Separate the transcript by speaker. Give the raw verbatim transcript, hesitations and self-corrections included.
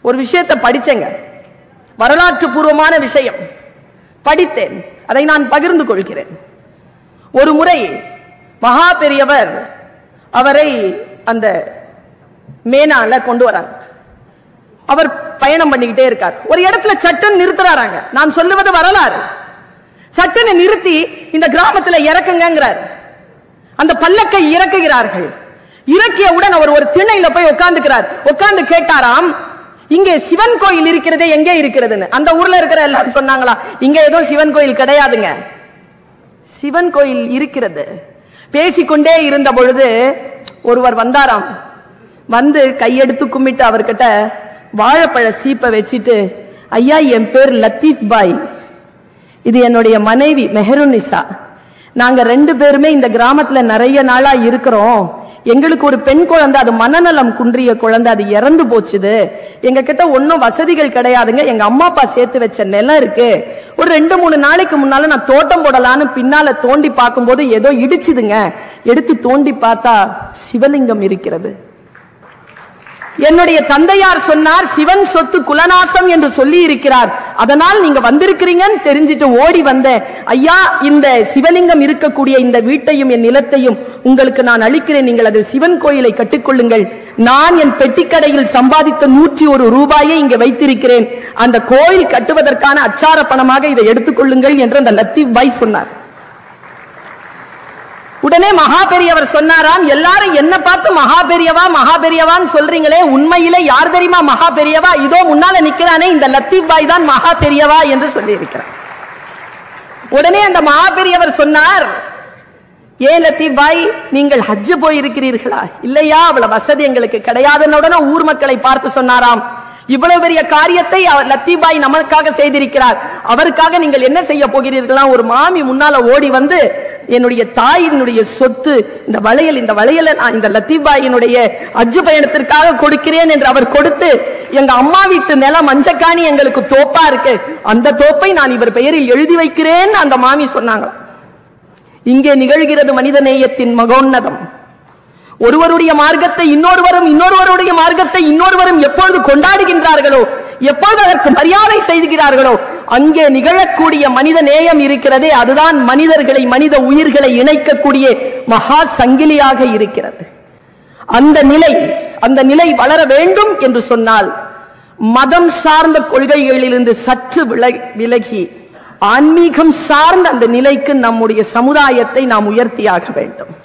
Speaker 1: ஒரு விஷயத்தை படிச்சேங்க, வரலாற்று பூர்வமான விஷயம் படித்தேன், அதை நான் பகிர்ந்து கொள்கிறேன். ஒரு முறை மகா பெரியவர் அவரை அந்த மேனால கொண்டு வராங்க. அவர் பயணம் பண்ணிக்கிட்டே இருக்கார். ஒரு இடத்துல சட்டன் நிறுத்துறாங்க. நான் சொல்லுவது வரலாறு. சட்டனை நிறுத்தி இந்த கிராமத்துல இறக்குங்கிறார். அந்த பல்லக்கை இறக்குகிறார்கள். இறக்கியவுடன் அவர் ஒரு திணையில போய் உட்கார்ந்துக்கிறார். உட்கார்ந்து கேட்டாராம், இங்கே சிவன் கோயில் இருக்கிறதே எங்கே இருக்கிறதுன்னு. அந்த ஊர்ல இருக்கிற எல்லாரும் சொன்னாங்களா, இங்க ஏதோ சிவன் கோயில் கிடையாதுங்க, சிவன் கோயில் இருக்கிறது. பேசிக்கொண்டே இருந்த பொழுது ஒருவர் வந்தாராம். வந்து கையெடுத்து கும்பிட்டு அவர்கிட்ட வாழைப்பழ சீப்பை வச்சிட்டு, ஐயா என் பேர் லத்தீப் பாய், இது என்னுடைய மனைவி மெஹருநிசா, நாங்க ரெண்டு பேருமே இந்த கிராமத்துல நிறைய நாளா இருக்கிறோம். எங்களுக்கு ஒரு பெண் குழந்தை, அது மனநலம் குன்றிய குழந்தை, அது இறந்து போச்சுது. எங்க கிட்ட ஒன்னும் வசதிகள் கிடையாதுங்க. எங்க அம்மா அப்பா சேர்த்து வச்ச நிலம் இருக்கு. ஒரு ரெண்டு மூணு நாளைக்கு முன்னால நான் தோட்டம் போடலான்னு பின்னால தோண்டி பார்க்கும் போது ஏதோ இடிச்சுதுங்க. எடுத்து தோண்டி பார்த்தா சிவலிங்கம் இருக்கிறது. என்னுடைய தந்தையார் சொன்னார், சிவன் சொத்து குலநாசம் என்று சொல்லி இருக்கிறார், அதனால் நீங்க வந்திருக்கிறீங்கன்னு தெரிஞ்சிட்டு ஓடி வந்தேன். ஐயா, இந்த சிவலிங்கம் இருக்கக்கூடிய இந்த வீட்டையும் என் நிலத்தையும் உங்களுக்கு நான் அளிக்கிறேன், நீங்கள் அதில் சிவன் கோயிலை கட்டிக்கொள்ளுங்கள். நான் என் பெட்டிக்கடையில் சம்பாதித்த நூற்றி ஒரு ரூபாயை இங்கே வைத்திருக்கிறேன், அந்த கோயில் கட்டுவதற்கான அச்சார பணமாக இதை எடுத்துக்கொள்ளுங்கள் என்று அந்த லத்தீப் பாய் சொன்னார். உடனே மகா பெரியவர் சொன்னாராம், எல்லாரும் என்ன பார்த்து மகா பெரியவா மகா பெரியவான்னு சொல்றீங்களே, உண்மையிலே யார் தெரியுமா மகா பெரியவா? இதோ முன்னால நிக்கிறானே இந்த லத்தீப் பாய் தான் மகா பெரியவா என்று சொல்லி இருக்கிறார். உடனே அந்த மகா பெரியவர் சொன்னார், ஏ லத்தீப் பாய், நீங்கள் ஹஜ் போயிருக்கிறீர்களா? இல்லையா, அவ்வளவு வசதி எங்களுக்கு கிடையாதுன்னு உடனே ஊர் மக்களை பார்த்து சொன்னாராம், இவ்வளவு பெரிய காரியத்தை லத்தீப் பாய் நமக்காக செய்திருக்கிறார், அவருக்காக நீங்கள் என்ன செய்ய போகிறீர்களா? ஒரு மாமி முன்னால ஓடி வந்து, என்னுடைய தாயினுடைய சொத்து இந்த வளையல், இந்த வளையலை நான் இந்த லத்தீப் பாயினுடைய ஹஜ் பயணத்திற்காக கொடுக்கிறேன் என்று அவர் கொடுத்து, எங்க அம்மா வீட்டு நிலம் மஞ்சக்காணி எங்களுக்கு தோப்பா இருக்கு, அந்த தோப்பை நான் இவர் பெயரில் எழுதி வைக்கிறேன் அந்த மாமி சொன்னாங்க. இங்கே நிகழ்கிறது மனித நேயத்தின் மகோன்னதம். ஒருவருடைய மார்க்கத்தை இன்னொருவரும், இன்னொருவருடைய மார்க்கத்தை இன்னொருவரும் எப்பொழுது கொண்டாடுகின்றார்களோ, எப்பொழுது அதற்கு மரியாதை செய்கிறார்களோ, அங்கே நிகழக்கூடிய மனித நேயம் இருக்கிறதே, அதுதான் மனிதர்களை, மனித உயிர்களை இணைக்கக்கூடிய மகா சங்கிலியாக இருக்கிறது. அந்த நிலை, அந்த நிலை வளர வேண்டும் என்று சொன்னால் மதம் சார்ந்த கொள்கைகளிலிருந்து சற்று விலகி ஆன்மீகம் சார்ந்த அந்த நிலைக்கு நம்முடைய சமுதாயத்தை நாம் உயர்த்தியாக வேண்டும்.